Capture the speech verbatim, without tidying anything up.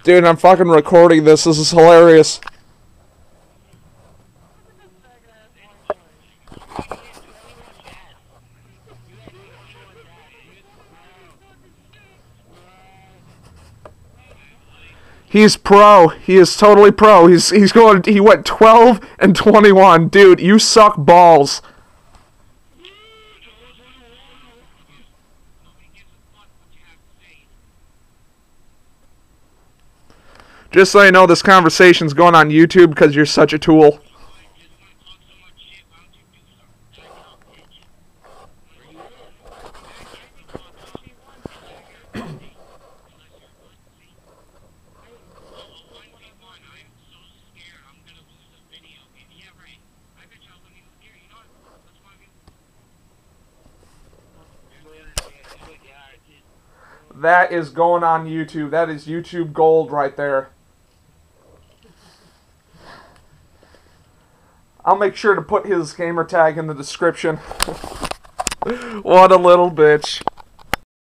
Dude, I'm fucking recording this. This is hilarious. He's pro. He is totally pro. He's he's going. He went twelve and twenty-one. Dude, you suck balls. Just so you know, this conversation's going on YouTube because you're such a tool. That is going on YouTube. That is YouTube gold right there. I'll make sure to put his gamer tag in the description. What a little bitch.